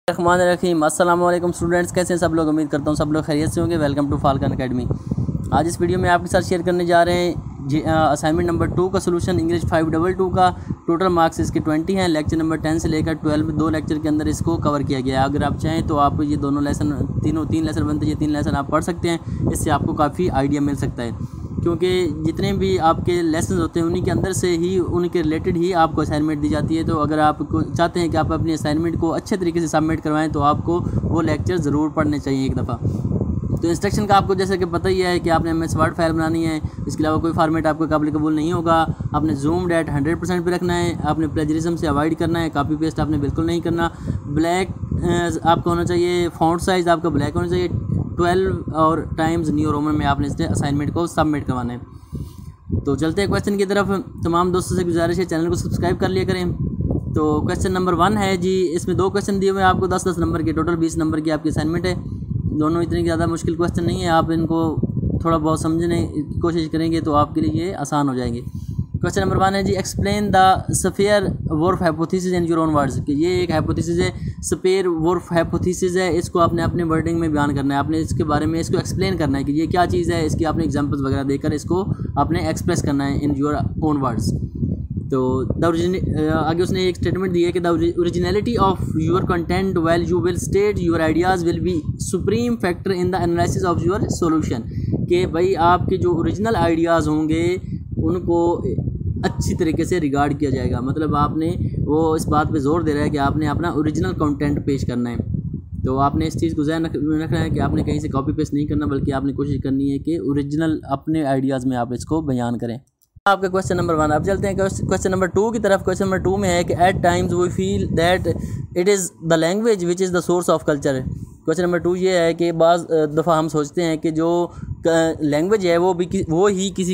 रहमान रहीम। अस्सलाम वालेकुम स्टूडेंट्स, कैसे हैं सब लोग। उम्मीद करता हूँ सब लोग खैरियत से होंगे। Welcome to Falcon Academy. आज इस वीडियो में आपके साथ शेयर करने जा रहे हैं असाइनमेंट नंबर 2 का सोल्यूशन इंग्लिश 522 का। टोटल मार्क्स इसके 20 हैं। लेक्चर नंबर 10 से लेकर 12 दो लेक्चर के अंदर इसको कवर किया गया है। अगर आप चाहें तो आप ये दोनों लेसन तीन लेसन बनते हैं, ये 3 लेसन आप पढ़ सकते हैं। इससे आपको काफ़ी आइडिया मिल सकता है, क्योंकि जितने भी आपके लेसन होते हैं उन्हीं के अंदर से ही उनके रिलेटेड ही आपको असाइनमेंट दी जाती है। तो अगर आप चाहते हैं कि आप अपनी असाइनमेंट को अच्छे तरीके से सबमिट करवाएं तो आपको वो लेक्चर ज़रूर पढ़ने चाहिए एक दफ़ा। तो इंस्ट्रक्शन का आपको जैसे कि पता ही है कि आपने MS वर्ड फाइल बनानी है। इसके अलावा कोई फॉर्मेट आपको काबिल कबूल नहीं होगा। आपने जूम डेट 100% पे रखना है। आपने प्लेजरिज्म से अवॉइड करना है। कॉपी पेस्ट आपने बिल्कुल नहीं करना। ब्लैक आपका होना चाहिए। फ़ॉन्ट साइज़ आपका ब्लैक होना चाहिए। 12 और टाइम्स न्यू रोमन में आपने इस असाइनमेंट को सबमिट करवाना है। तो चलते हैं क्वेश्चन की तरफ। तमाम दोस्तों से गुजारिश है चैनल को सब्सक्राइब कर लिया करें। तो क्वेश्चन नंबर 1 है जी, इसमें 2 क्वेश्चन दिए हुए हैं आपको 10-10 नंबर के। टोटल 20 नंबर की आपकी असाइनमेंट है। दोनों इतनी ज़्यादा मुश्किल क्वेश्चन नहीं है। आप इनको थोड़ा बहुत समझने की कोशिश करेंगे तो आपके लिए ये आसान हो जाएंगे। क्वेश्चन नंबर 1 है जी, explain the Sapir Whorf hypothesis in your own words. कि ये एक हाइपोथेसिस है, स्फीयर वुर्फ हाइपोथेसिस है। इसको आपने अपने वर्डिंग में बयान करना है। आपने इसके बारे में इसको एक्सप्लेन करना है कि ये क्या चीज़ है। इसकी आपने एग्जांपल्स वगैरह देकर इसको आपने एक्सप्रेस करना है इन योर ओन वर्ड्स। तो आगे उसने एक स्टेटमेंट दी है कि the originality of your content well you will state your ideas will be supreme factor in the analysis of your solution. कि भाई आपके जो ओरिजिनल आइडियाज़ होंगे उनको अच्छी तरीके से रिगार्ड किया जाएगा। मतलब आपने वो इस बात पे जोर दे रहा है कि आपने अपना ओरिजिनल कंटेंट पेश करना है। तो आपने इस चीज़ को ज़हन रखना है कि आपने कहीं से कॉपी पेस्ट नहीं करना, बल्कि आपने कोशिश करनी है कि ओरिजिनल अपने आइडियाज़ में आप इसको बयान करें। आपका क्वेश्चन नंबर 1। अब चलते हैं क्वेश्चन नंबर 2 की तरफ। क्वेश्चन नंबर 2 में है कि at times we feel that it is the language which is the source of culture. Question number 2 ये है कि बाज़ दफ़ा हम सोचते हैं कि जो लैंग्वेज है वो ही किसी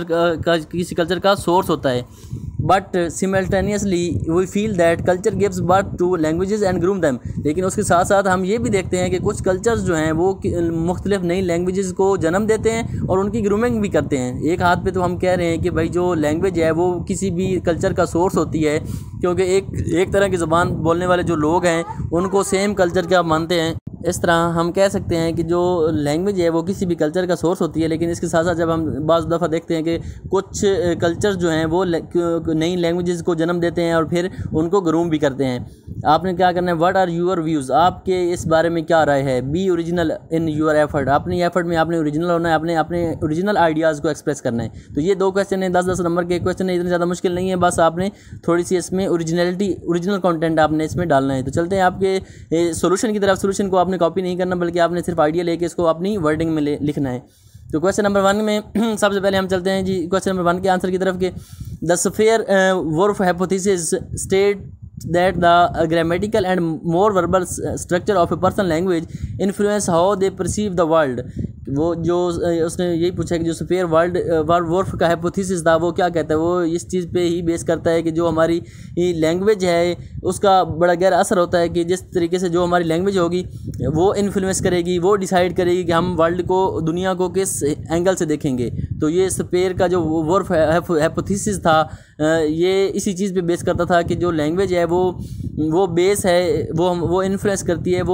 कल्चर का सोर्स होता है। But simultaneously we feel that culture gives birth to languages and groom them. लेकिन उसके साथ साथ हम ये भी देखते हैं कि कुछ कल्चर्स जो हैं वो मुख्तलिफ नई लैंग्वेजेस को जन्म देते हैं और उनकी ग्रूमिंग भी करते हैं। एक हाथ पे तो हम कह रहे हैं कि भाई जो लैंग्वेज है वो किसी भी कल्चर का सोर्स होती है, क्योंकि एक तरह की ज़ुबान बोलने वाले जो लोग हैं उनको सेम कल्चर का मानते हैं। इस तरह हम कह सकते हैं कि जो लैंग्वेज है वो किसी भी कल्चर का सोर्स होती है। लेकिन इसके साथ साथ जब हम बाज़ दफ़ा देखते हैं कि कुछ कल्चर जो हैं वो नई लैंग्वेजेस को जन्म देते हैं और फिर उनको ग्रूम भी करते हैं। आपने क्या करना है, व्हाट आर योर व्यूज़, आपके इस बारे में क्या राय है। Be original in your effort, अपनी एफर्ट में आपने ओरिजिनल होना है, अपने ओरिजिनल आइडियाज़ को एक्सप्रेस करना है। तो ये 2 क्वेश्चन हैं, 10-10 नंबर के क्वेश्चन है, इतने ज़्यादा मुश्किल नहीं है। बस आपने थोड़ी सी इसमें ओरिजिनल कंटेंट आपने इसमें डालना है। तो चलते हैं आपके सोल्यूशन की तरफ। सोल्यूशन को आपने कॉपी नहीं करना, बल्कि आपने सिर्फ आइडिया लेके इसको अपनी वर्डिंग में लिखना है। तो क्वेश्चन नंबर 1 में सबसे पहले हम चलते हैं जी क्वेश्चन नंबर 1 के आंसर की तरफ के। The Sapir Whorf hypothesis state that the grammatical and more verbal structure of a person language influence how they perceive the world। वो जो उसने यही पूछा कि जो स्फीयर वुर्फ का हाइपोथेसिस था वो क्या कहता है। वो इस चीज़ पे ही बेस करता है कि जो हमारी लैंग्वेज है उसका बड़ा गहरा असर होता है कि जिस तरीके से जो हमारी लैंग्वेज होगी वो इन्फ्लुएंस करेगी, वो डिसाइड करेगी कि हम वर्ल्ड को, दुनिया को किस एंगल से देखेंगे। तो ये स्फीयर का जो वुर्फ हाइपोथेसिस था ये इसी चीज़ पे बेस करता था कि जो लैंग्वेज है वो बेस है, वो इन्फ्लुएंस करती है,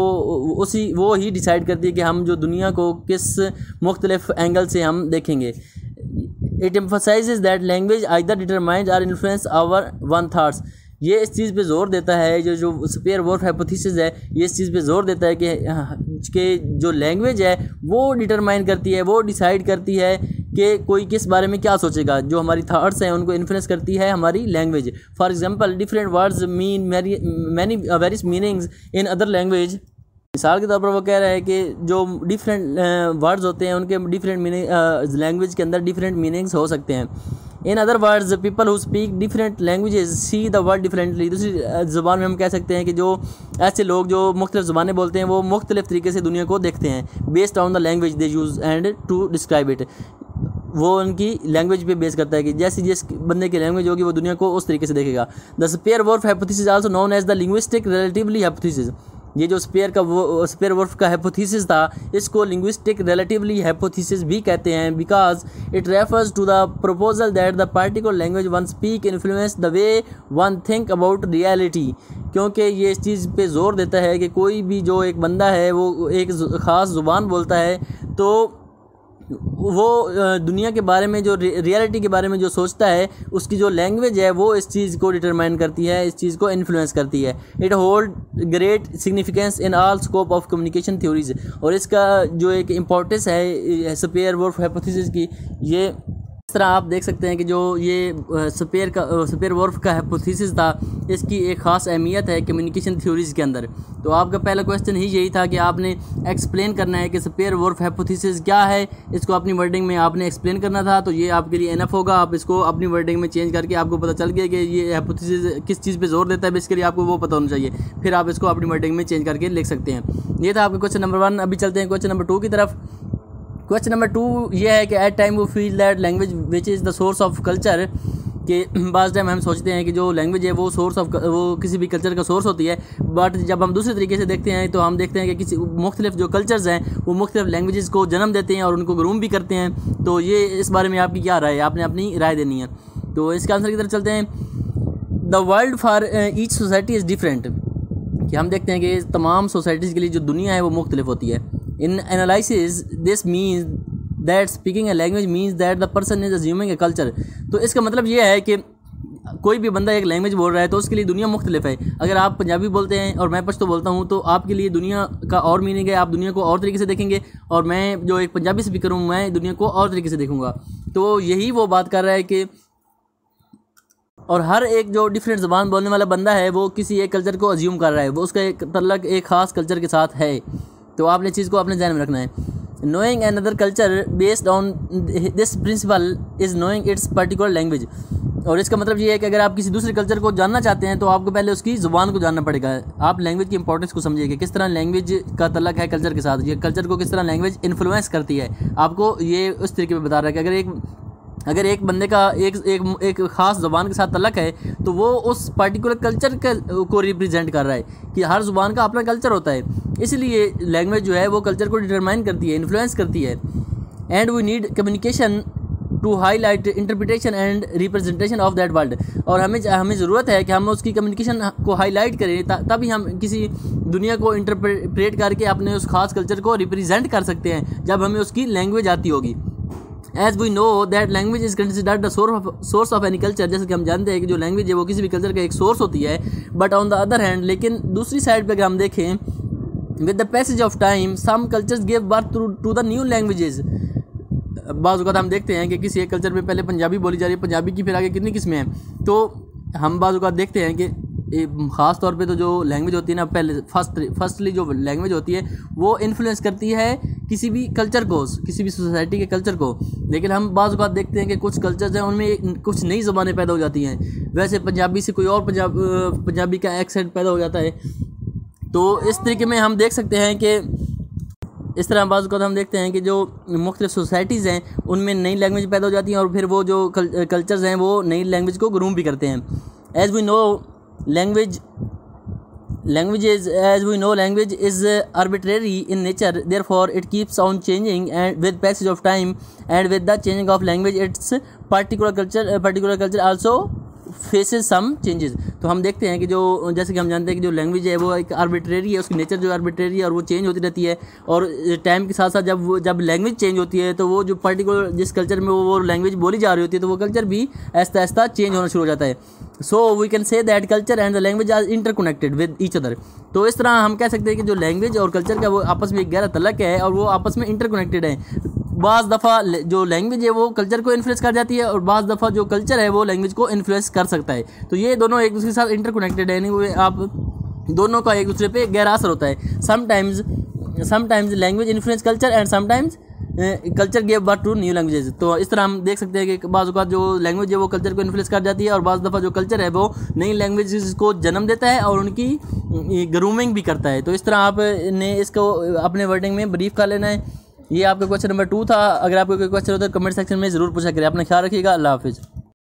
वो ही डिसाइड करती है कि हम जो दुनिया को किस मुख्तलिफ एंगल से हम देखेंगे। It emphasises that language either determines or influence our one thoughts. ये इस चीज़ पे जोर देता है, जो स्फीयर वुर्फ हाइपोथेसिस है ये इस चीज़ पे जोर देता है कि जो लैंग्वेज है वो डिटरमाइन करती है, वो डिसाइड करती है कि कोई किस बारे में क्या सोचेगा। जो हमारी थाट्स हैं उनको इन्फ्लुएंस करती है हमारी language. For example different words mean many various meanings in other language. मिसाल के तौर पर वो कह रहा है कि जो डिफरेंट वर्ड्स होते हैं उनके डिफरेंट मीनिंग लैंग्वेज के अंदर डिफरेंट मीनिंग्स हो सकते हैं। In other words people who speak different languages see the world differently. दूसरी ज़ुबान में हम कह सकते हैं कि जो ऐसे लोग जो मुख्तलिफ ज़ुबानें बोलते हैं वो मुख्तलिफ तरीके से दुनिया को देखते हैं। Based on the language they use and to describe it. वो उनकी लैंग्वेज पे बेस करता है कि जैसी जिस बंदे की लैंग्वेज होगी वो दुनिया को उस तरीके से देखेगा। The Sapir Whorf hypothesis also known as the linguistic relatively hypothesis. ये जो स्पेयर वुल्फ का हाइपोथेसिस था, इसको लिंग्विस्टिक रिलेटिवली हाइपोथेसिस भी कहते हैं, because it refers to the proposal that the particular language one speak influence the way one think about reality. क्योंकि ये इस चीज़ पे जोर देता है कि कोई भी जो एक बंदा है वो एक ख़ास ज़ुबान बोलता है तो वो दुनिया के बारे में, जो रियलिटी के बारे में जो सोचता है, उसकी जो लैंग्वेज है वो इस चीज़ को डिटरमाइन करती है, इस चीज़ को इन्फ्लुएंस करती है। It hold great significance in all scope of communication theories. और इसका जो एक इम्पोर्टेंस है स्पेयर वुल्फ हाइपोथेसिस की, ये इस तरह आप देख सकते हैं कि जो ये स्पेयर वुल्फ का हाइपोथेसिस था, इसकी एक ख़ास अहमियत है कम्युनिकेशन थ्योरीज़ के अंदर। तो आपका पहला क्वेश्चन ही यही था कि आपने एक्सप्लेन करना है कि स्पेयर वुल्फ हाइपोथेसिस क्या है, इसको अपनी वर्डिंग में आपने एक्सप्लेन करना था। तो ये आपके लिए इनफ होगा। आप इसको अपनी वर्डिंग में चेंज करके आपको पता चल गया कि ये हाइपोथेसिस किस चीज़ पे जोर देता है, बेसिकली आपको वो पता होना चाहिए, फिर आप इसको अपनी वर्डिंग में चेंज करके लिख सकते हैं। ये था आपका क्वेश्चन नंबर 1। अभी चलते हैं क्वेश्चन नंबर 2 की तरफ। क्वेश्चन नंबर 2 ये है कि एट टाइम वो feel that language which is the source of culture, कि बाज़ टाइम हम सोचते हैं कि जो लैंग्वेज है वो वो किसी भी कल्चर का सोर्स होती है, बट जब हम दूसरे तरीके से देखते हैं तो हम देखते हैं कि किसी मुख्तलिफ जो कल्चर्स हैं वो मुख्तलिफ लैंग्वेजेस को जन्म देते हैं और उनको ग्रूम भी करते हैं। तो ये इस बारे में आपकी क्या राय है, आपने अपनी राय देनी है। तो इसका आंसर की तरफ चलते हैं। The world for each society is different, कि हम देखते हैं कि तमाम सोसाइटीज़ के लिए जो दुनिया है वो मुख्तलिफ होती है। In analysis this means that speaking a language means that the person is assuming a culture. तो इसका मतलब ये है कि कोई भी बंदा एक लैंग्वेज बोल रहा है तो उसके लिए दुनिया मुख्तलिफ है। अगर आप पंजाबी बोलते हैं और मैं पश्तो बोलता हूँ तो आपके लिए दुनिया का और मीनिंग है, आप दुनिया को और तरीके से देखेंगे, और मैं जो एक पंजाबी स्पीकर हूँ मैं दुनिया को और तरीके से देखूँगा। तो यही वो बात कर रहा है कि और हर एक जो डिफरेंट ज़बान बोलने वाला बंदा है वो किसी एक कल्चर को अज्यूम कर रहा है, वो उसका एक तल्लक एक ख़ास कल्चर के साथ है। तो आपने चीज़ को अपने ध्यान में रखना है। Knowing another culture based on this principle is knowing its particular language. और इसका मतलब ये है कि अगर आप किसी दूसरे कल्चर को जानना चाहते हैं तो आपको पहले उसकी ज़ुबान को जानना पड़ेगा। आप लैंग्वेज की इंपॉर्टेंस को समझिए कि किस तरह लैंग्वेज का तल्लक है कल्चर के साथ, ये कल्चर को किस तरह लैंग्वेज इन्फ्लुएंस करती है। आपको ये उस तरीके में बता रहा है कि अगर एक बंदे का एक ख़ास ज़ुबान के साथ तल्लक है तो वो उस पर्टिकुलर कल्चर को रिप्रेजेंट कर रहा है, कि हर ज़ुबान का अपना कल्चर होता है, इसलिए लैंग्वेज जो है वो कल्चर को डिटरमाइन करती है, इन्फ्लुएंस करती है। And we need communication to highlight interpretation and representation of that world. और हमें ज़रूरत है कि हम उसकी कम्युनिकेशन को हाईलाइट करें, तभी हम किसी दुनिया को इंटरप्रेट करके अपने उस खास कल्चर को रिप्रेजेंट कर सकते हैं, जब हमें उसकी लैंग्वेज आती होगी। As we know that language is considered the source of any culture, जैसे कि हम जानते हैं कि जो लैंग्वेज है वो किसी भी कल्चर का एक सोर्स होती है। But on the other hand, लेकिन दूसरी साइड पर अगर हम देखें, with the passage of time some cultures give birth to the new languages. बाज़ वक़्त हम देखते हैं कि किसी एक कल्चर में पहले पंजाबी बोली जा रही है, पंजाबी की फिर आगे कितनी किस्में हैं। तो हम बाज़ वक़्त देखते हैं कि ख़ास तौर पे तो जो लैंग्वेज होती है ना, पहले फर्स्टली जो लैंग्वेज होती है वो इन्फ्लुएंस करती है किसी भी कल्चर को, किसी भी सोसाइटी के कल्चर को। लेकिन हम बाज़ बात देखते हैं कि कुछ कल्चर्स हैं उनमें कुछ नई ज़बानें पैदा हो जाती हैं, वैसे पंजाबी से कोई और पंजाबी का एक्सेंट पैदा हो जाता है। तो इस तरीके में हम देख सकते हैं कि इस तरह बाज़ वक़्त हम देखते हैं कि जो मुख्तलिफ सोसाइटीज़ हैं उनमें नई लैंग्वेज पैदा हो जाती हैं, और फिर वो जो कल्चर्स हैं वो नई लैंग्वेज को ग्रूम भी करते हैं। As we know language is arbitrary in nature, therefore it keeps on changing and with passage of time, and with the changing of language its particular culture also faces some changes. तो हम देखते हैं कि जो जैसे कि हम जानते हैं कि जो लैंग्वेज है वो एक आर्बिट्रेरी है, उसकी नेचर जो आर्बिट्रेरी है और वो चेंज होती रहती है। और टाइम के साथ साथ जब लैंग्वेज चेंज होती है तो वो जो पर्टिकुलर जिस कल्चर में वो लैंग्वेज बोली जा रही होती है तो वो कल्चर भी आहिस्ता आहिस्ता चेंज होना शुरू हो जाता है। So we can say that culture and the language are interconnected with each other. तो इस तरह हम कह सकते हैं कि जो लैंग्वेज और कल्चर का वो आपस में एक गहरा तल्लक है और वो आपस में इंटरकनेक्टेड है। बाज़ दफ़ा जो लैंग्वेज है वो कल्चर को इन्फ्लुएंस कर जाती है और बाज़ दफ़ा जो कल्चर है वो लैंग्वेज को इन्फ्लुएंस कर सकता है। तो ये दोनों एक दूसरे के साथ इंटरकनेक्टेड है, यानी आप दोनों का एक दूसरे पे गहरा असर होता है। Sometimes language influence culture and sometimes culture give birth to new languages. तो इस तरह हम देख सकते हैं कि बाज़ औक़ात जो लैंग्वेज है वो कल्चर को इन्फ्लुएंस कर जाती है और बाज़ दफ़ा जो कल्चर है वो नई लैंग्वेजेस को जन्म देता है और उनकी ग्रूमिंग भी करता है। तो इस तरह आपने इसको अपने वर्डिंग में ब्रीफ कर लेना है। ये आपका क्वेश्चन नंबर 2 था। अगर आपको कोई क्वेश्चन हो तो कमेंट सेक्शन में ज़रूर पूछा करें। अपना ख्याल रखिएगा। अल्लाह हाफ़िज़।